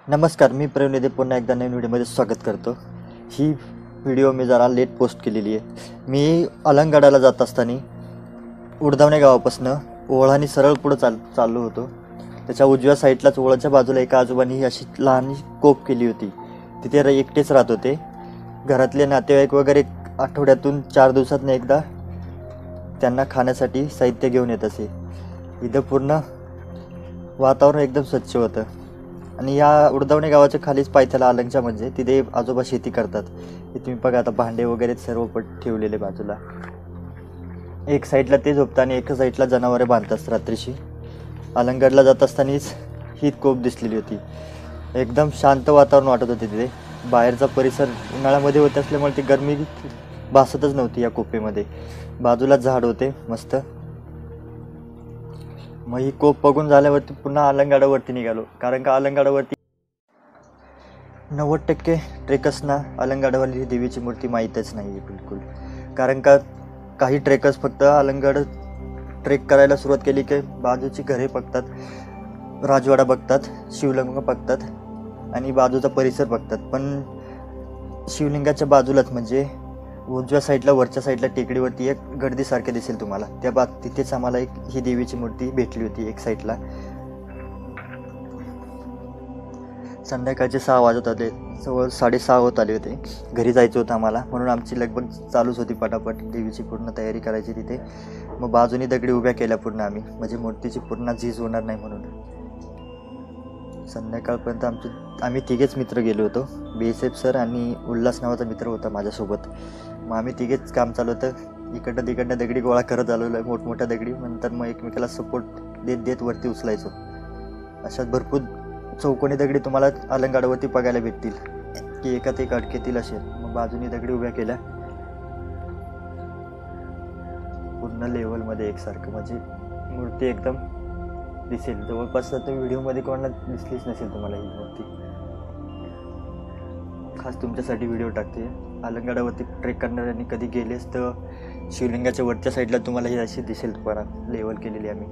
नमस्कार, मी प्रवीण पुन्हा एकदा नवीन व्हिडिओमध्ये स्वागत करतो। ही व्हिडिओ मी जरा लेट पोस्ट केलेली आहे। मी अलंगडाला जात असताना उडदावणे गावापासून ओळाने सरळ पुढे चाललो होतो। त्याच्या उजव्या साईडलाच ओळाच्या बाजूला एका आजोबांनी अशी लहान कोप केली होती। तिथे एकटेच राहत होते। घरातले नातेवाईक वगैरे आठवड्यातून 4 दिवसातून एकदा त्यांना खाण्यासाठी साहित्य घेऊन येत असे। इथं पूर्ण वातावरण एकदम स्वच्छ होतं आणि या उडदावणे गावाच्या खालीच पायथ्याला अलंगच्या म्हणजे तिथे आजोबा शेती करतात। हे तुम्ही बघा, आता भांडे वगैरे सर्व पट ठेवलेले बाजूला। एक साईडला ते झोपतात आणि एका साईडला जनावरे बांधतात रात्रीशी। अलंगडला जात असतानाच ही कोप दिसलेली होती। एकदम शांत वातावरण वाटत होते तिथे। बाहेरचा परिसर उन्हाळ्यामध्ये होत असल्यामुळे ती गरमी भासतच नव्हती या कोपेमध्ये। बाजूला झाड होते मस्त। मग ही कोप बघून झाल्यावरती पुन्हा अलंगडावरती निघालो, कारण का अलंगडावरती 90% ट्रेकर्सना अलंगडावरली ही देवीची मूर्ती माहीतच नाही आहे बिलकुल। कारण का काही ट्रेकर्स फक्त अलंगड ट्रेक करायला सुरुवात केली की बाजूची घरे बघतात, राजवाडा बघतात, शिवलिंग बघतात आणि बाजूचा परिसर बघतात। पण शिवलिंगाच्या बाजूलाच म्हणजे उजव्या साईडला वरच्या साईडला टेकडीवरती एक गर्दीसारखे दिसेल तुम्हाला, तिथेच आम्हाला एक ही देवीची मूर्ती भेटली होती एक साईडला। संध्याकाळचे 6 वाजत होते, जवळ 6:30 होत आले होते। घरी जायचं होतं आम्हाला, म्हणून आमची लगबग चालूच होती पटापट देवीची पूर्ण तयारी करायची तिथे। मग बाजूनी दगडी उभ्या केल्या पूर्ण आम्ही, म्हणजे मूर्तीची पूर्ण झीज होणार नाही म्हणून। संध्याकाळपर्यंत आम्ही तिघेच मित्र गेलो होतो। BSF सर आणि उल्हास नावाचा मित्र होता माझ्यासोबत। मग आम्ही तिघेच काम चालू होतं, इकडनं तिकडनं दगडी गोळा करत आलो, मोठमोठ्या दगडी। नंतर मग एकमेकाला सपोर्ट देत वरती उचलायचो। अशात भरपूर चौकोनी दगडी तुम्हाला अलंगडावरती बघायला भेटतील की एकात एक अडकेतील असे। मग बाजूनी दगडी उभ्या केल्या पूर्ण लेवलमध्ये एकसारखं, म्हणजे मूर्ती एकदम दिसेल। जवळपास तर व्हिडिओमध्ये कोणाला दिसलीच नसेल तुम्हाला ही मूर्ती। खास तुमच्यासाठी व्हिडिओ टाकते। अलंगडावरती ट्रेक करणाऱ्यांनी कधी गेलेस तर शिवलिंगाच्या वरच्या साईडला तुम्हाला ही अशी दिसेल, तुम्हाला लेवल केलेली आम्ही।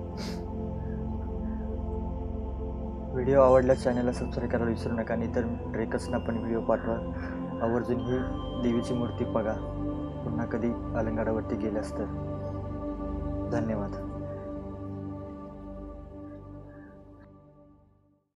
व्हिडिओ आवडल्यास चॅनलला सबस्क्राईब करायला विसरू नका, आणि तर ट्रेकर्सना पण व्हिडिओ पाठवा। आवर्जून ही देवीची मूर्ती बघा पुन्हा कधी अलंगडावरती गेल्यास तर। धन्यवाद।